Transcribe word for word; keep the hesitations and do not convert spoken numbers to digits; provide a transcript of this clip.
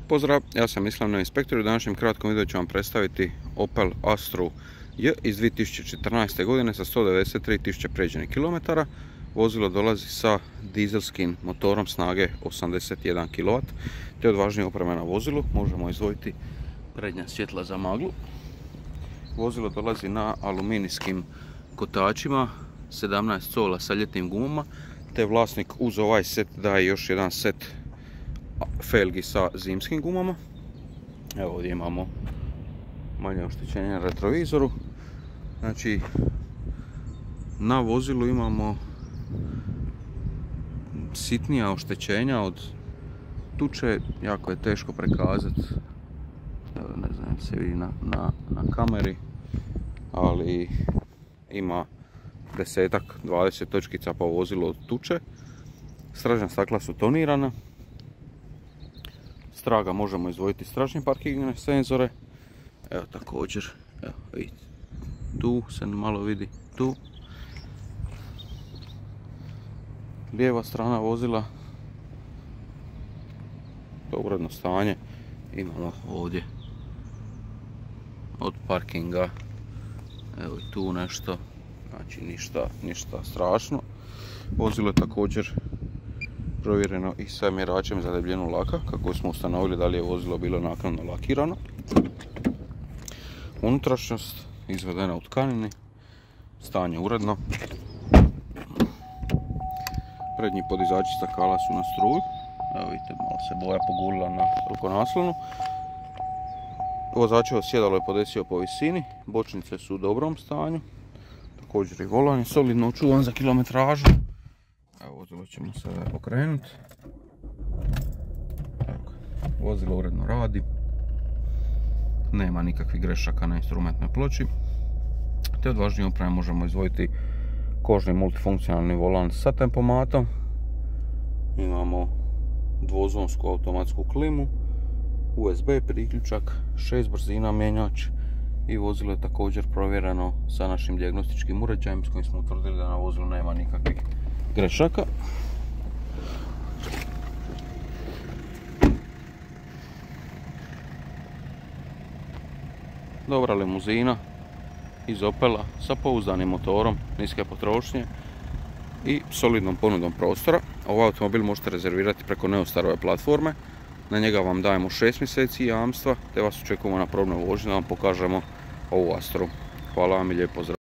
Pozdrav, ja sam Islam Inspektor i u današnjem kratkom videu ću vam predstaviti Opel Astru J iz dvije tisuće četrnaeste. godine sa sto devedeset tri tisuće pređenih kilometara. Vozilo dolazi sa dizelskim motorom snage osamdeset jedan kilovat, te od važnije opreme na vozilu možemo izdvojiti prednja svjetla za maglu. Vozilo dolazi na aluminijskim kotačima, sedamnaest cola sa ljetnim gumama, te vlasnik uz ovaj set daje još jedan set felgi sa zimskim gumama. Evo ovdje imamo manje oštećenja na retrovizoru. Znači na vozilu imamo sitnija oštećenja od tuče, jako je teško prikazati, ne znam se vidi na, na, na kameri, ali ima desetak, dvadeset točkica po vozilu od tuče. Stražna stakla su tonirana. Straga možemo izdvojiti stražnje parkingne senzore. Evo također, evo vidite, tu se malo vidi, tu. Lijeva strana vozila, to uredno stanje. Imamo ovdje od parkinga, evo i tu nešto, znači ništa, ništa strašno. Vozilo je također provjereno i sa mjeračem za debljinu laka, kako smo ustanovili da li je vozilo bilo naknadno lakirano. Unutrašnjost izvedena u tkanini, stanje uredno. Prednji podizači stakala su na struju, evo vidite, malo se boja pogulila na rukonaslonu. Vozačevo sjedalo je podesio po visini, bočnice su u dobrom stanju, također i volan je solidno očuvan za kilometražu. Evo, vozilo ćemo sada pokrenuti. Tako, vozilo uredno radi, nema nikakvih grešaka na instrumentnoj ploči, te od važnije opreme možemo izdvojiti kožni multifunkcionalni volan sa tempomatom. Imamo dvozonsku automatsku klimu, U S B priključak, šest brzina mjenjač i vozilo je također provjereno sa našim dijagnostičkim uređajem s kojim smo utvrdili da na vozilu nema nikakvih grešaka. Dobra limuzina iz Opela sa pouzdanim motorom niske potrošnje i solidnom ponudom prostora. Ovaj automobil možete rezervirati preko Neostarove platforme. Na njega vam dajemo šest mjeseci jamstva, te vas očekujemo na probnoj vožnji da vam pokažemo ovu Astru. Hvala vam i lijep pozdrav.